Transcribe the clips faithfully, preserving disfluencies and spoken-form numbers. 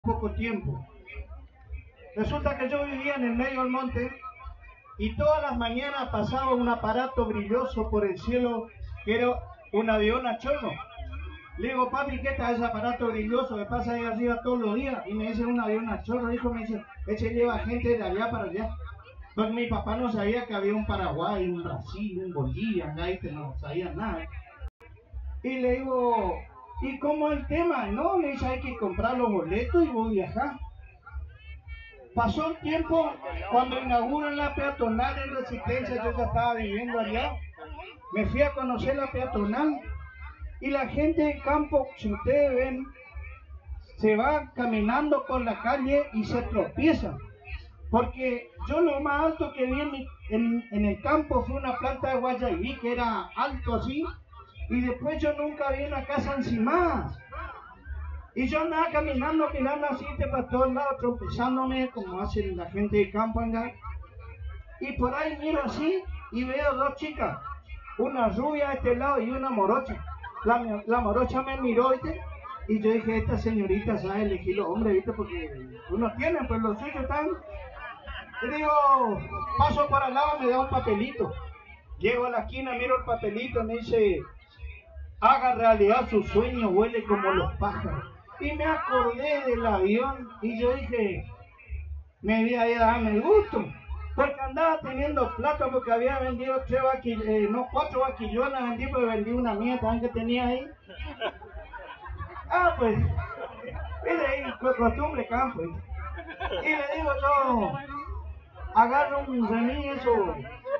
poco tiempo. Resulta que yo vivía en el medio del monte y todas las mañanas pasaba un aparato brilloso por el cielo que era un avión a chorro. Le digo, papi, ¿qué tal ese aparato brilloso que pasa ahí arriba todos los días? Y me dice, un avión a chorro. Hijo, me dice, ese lleva gente de allá para allá. Pues mi papá no sabía que había un Paraguay, un Brasil, un Bolivia, acá este no sabía nada. Y le digo, ¿y cómo es el tema? No, me dice, hay que comprar los boletos y voy a viajar. Pasó el tiempo, cuando inauguran la peatonal en Resistencia, yo ya estaba viviendo allá. Me fui a conocer la peatonal y la gente del campo, si ustedes ven, se va caminando por la calle y se tropieza. Porque yo lo más alto que vi en, mi, en, en el campo fue una planta de guayabí que era alto así, y después yo nunca vi una casa encimada. Y yo andaba caminando, mirando así para todos lados, tropezándome como hace la gente de campo acá. Y por ahí miro así y veo dos chicas, una rubia de este lado y una morocha. La, la morocha me miró, ¿viste? Y yo dije, esta señorita sabe elegir los hombres, ¿viste? Porque uno tiene, pues los suyos están. Y digo, paso para al lado, me da un papelito. Llego a la esquina, miro el papelito, me dice, haga realidad su sueño, huele como los pájaros. Y me acordé del avión y yo dije, me voy a ir a darme el gusto. Porque andaba teniendo plata porque había vendido tres vaquillonas, eh, no, cuatro vaquillonas vendí, porque vendí una mía también que tenía ahí. Ah, pues, mire ahí, costumbre campo. Y le digo yo, agarro un remis, eso,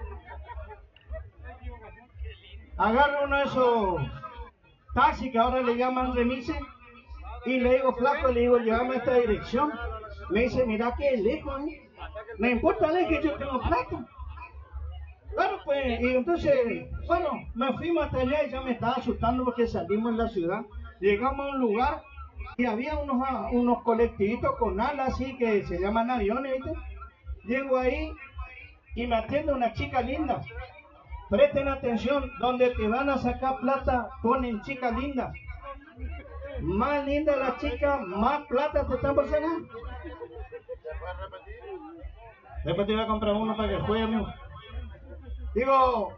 agarro uno de esos taxis que ahora le llaman remises, y le digo, flaco, le digo, llévame a esta dirección. Me dice, mira que es lejos, ¿eh? Me importa es que yo tengo plata. Claro, pues, y entonces, bueno, me fuimos hasta allá y ya me estaba asustando porque salimos en la ciudad. Llegamos a un lugar y había unos, unos colectivitos con alas así que se llaman aviones, ¿viste? Llego ahí y me atiende una chica linda. Presten atención, donde te van a sacar plata ponen chica linda. Más linda la chica, más plata te están por sacar. Después te voy a comprar uno para que juegue, amigo. Digo,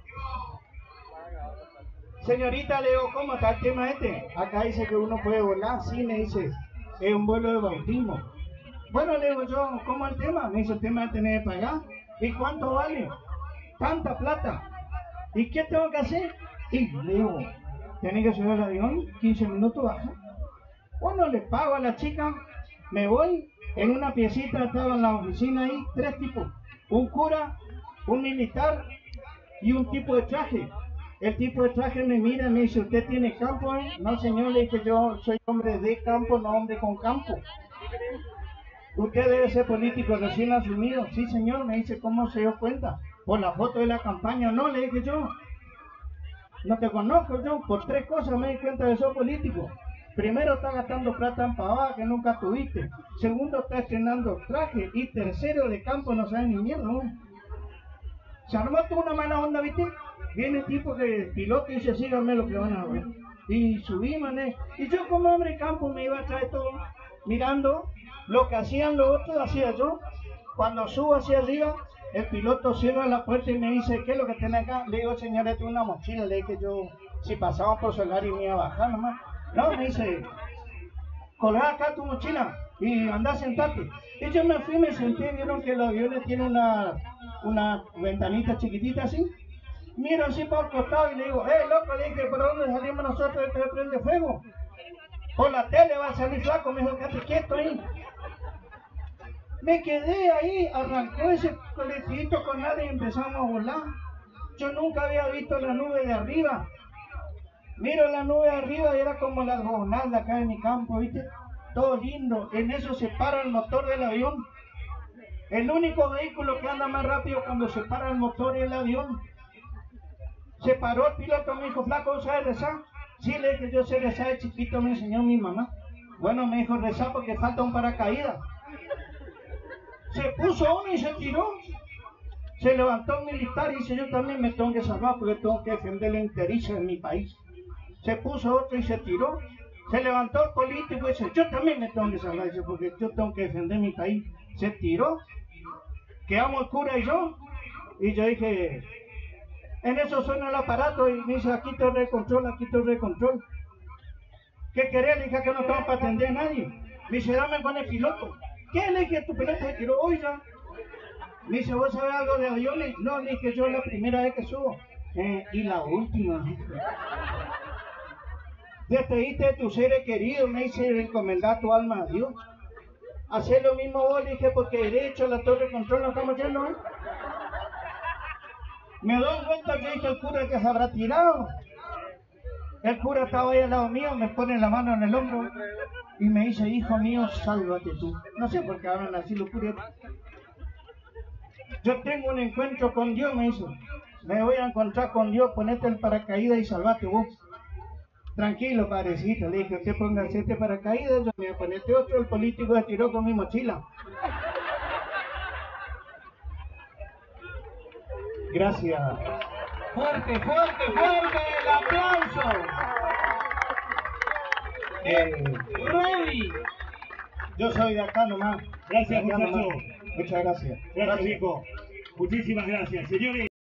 señorita, le digo, ¿cómo está el tema este? Acá dice que uno puede volar, sí, me dice, es un vuelo de bautismo. Bueno, le digo yo, ¿cómo es el tema? Me dice, el tema es tener que pagar. ¿Y cuánto vale? Tanta plata. ¿Y qué tengo que hacer? Y le digo, ¿tiene que subir al avión? quince minutos baja. Bueno, le pago a la chica, me voy. En una piecita estaba en la oficina ahí, tres tipos. Un cura, un militar y un tipo de traje. El tipo de traje me mira y me dice, ¿usted tiene campo? Eh? No, señor, le dije, yo soy hombre de campo, no hombre con campo. Usted debe ser político recién asumido. Sí, señor, me dice, ¿cómo se dio cuenta? Por la foto de la campaña. No, le dije yo, no te conozco yo, por tres cosas me di cuenta de ser político. Primero, está gastando plata en pavada que nunca tuviste. Segundo, está estrenando traje. Y tercero, de campo no sabe ni mierda, ¿no? Se armó toda una mala onda, ¿viste? Viene el tipo que piloto y dice, síganme lo que van a ver. Y subimos, ¿eh? Y yo como hombre de campo me iba a traer todo, mirando lo que hacían los otros, hacía yo. Cuando subo hacia arriba, el piloto cierra la puerta y me dice, ¿qué es lo que tiene acá? Le digo, señor, esto es una mochila. Le dije yo, si pasaba por solar y me iba a bajar nomás. No, me dice, colgá acá tu mochila y andá a sentarte. Y yo me fui, me senté, vieron que los aviones tienen una, una ventanita chiquitita así. Miro así por el costado y le digo, eh, loco, le dije, ¿por dónde salimos nosotros? Este se prende fuego. Por la tele va a salir flaco, me dijo, quédate quieto ahí. Me quedé ahí, arrancó ese colectivito con nadie y empezamos a volar. Yo nunca había visto la nube de arriba. Miro la nube de arriba y era como la gobernada acá en mi campo, ¿viste? Todo lindo. En eso se para el motor del avión. El único vehículo que anda más rápido cuando se para el motor es el avión. Se paró el piloto, me dijo, flaco, ¿sabes rezar? Sí, le dije, yo sé rezar, de chiquito me enseñó mi mamá. Bueno, me dijo rezar porque falta un paracaídas. Se puso uno y se tiró. Se levantó un militar y dice, yo también me tengo que salvar porque tengo que defender la enteriza de mi país. Se puso otro y se tiró. Se levantó el político y dice, yo también me tengo que salvar, dice, porque yo tengo que defender mi país. Se tiró, quedamos el cura y yo, y yo dije, en eso suena el aparato y me dice, aquí te recontrol, aquí te recontrol. ¿Qué querés? Le dije que no estamos para atender a nadie. Me dice, dame con el piloto. ¿Qué? Le dije, tu piloto se tiró hoy ya. Me dice, ¿vos sabés algo de aviones? No, le dije, yo la primera vez que subo. Eh, y la última. Despediste de tus seres queridos, me dice, encomendar tu alma a Dios. Hacé lo mismo vos, le dije, porque derecho a la torre de control no estamos yendo, ¿eh? Me doy cuenta que dije el cura que se habrá tirado. El cura estaba ahí al lado mío, me pone la mano en el hombro y me dice, hijo mío, sálvate tú. No sé por qué hablan así los curas. Yo tengo un encuentro con Dios, me dice. Me voy a encontrar con Dios, ponete el paracaídas y salvate vos. Tranquilo, padrecito, le dije, usted póngase este paracaídas, yo me voy a poner este otro, el político se tiró con mi mochila. Gracias. Fuerte, fuerte, fuerte, el aplauso. Eh, Ready. yo soy de acá nomás. Gracias, De acá muchacho. nomás. Muchas gracias. Gracias, viejo. Muchísimas gracias, señores.